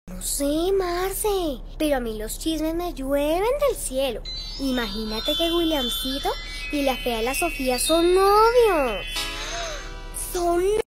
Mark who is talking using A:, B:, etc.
A: No sé, Marce, pero a mí los chismes me llueven del cielo. Imagínate que Williamcito y la fea la Sofía son novios. Son